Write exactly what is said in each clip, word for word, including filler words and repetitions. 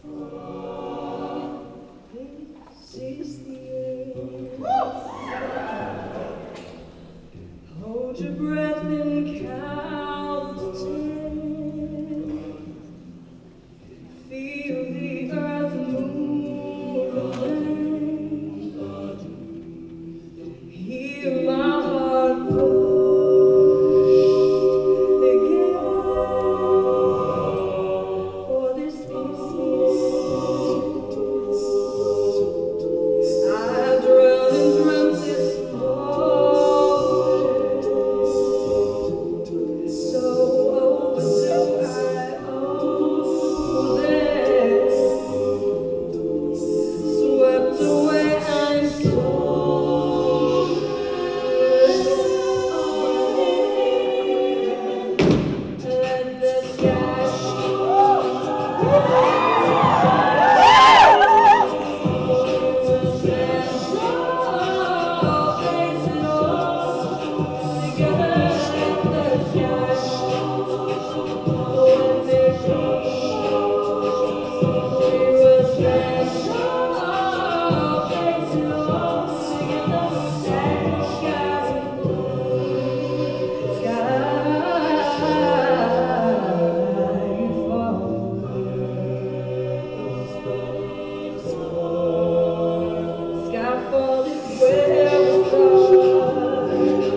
Hold your breath and count to ten. Feel the earth move away. Hear my heart push again. For this distance, I've drowned and dreamt this moment. So overdue, I owe this. Swept away, I'm stolen. Let the sky Skyfall is where we start.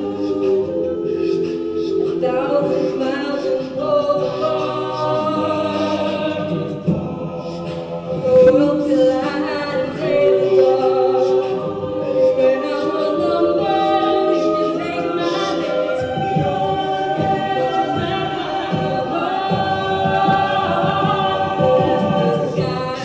A thousand miles and poles apart. The worlds collide and days are dark. When I'm on the moon, you can take my name. The sky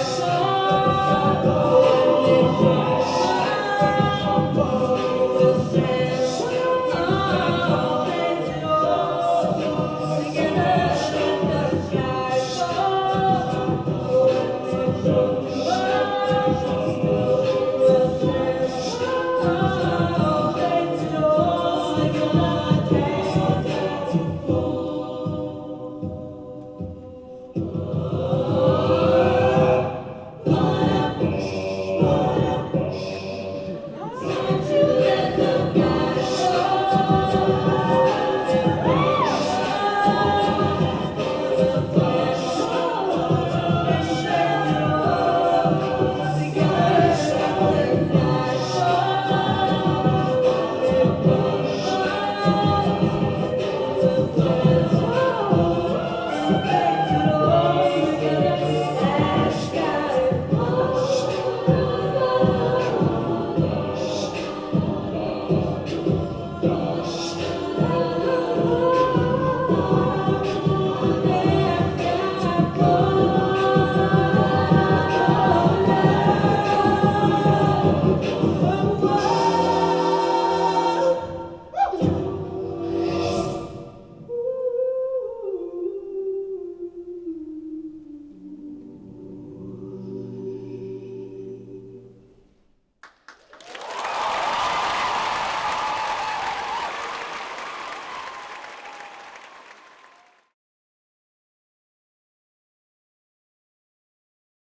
Together.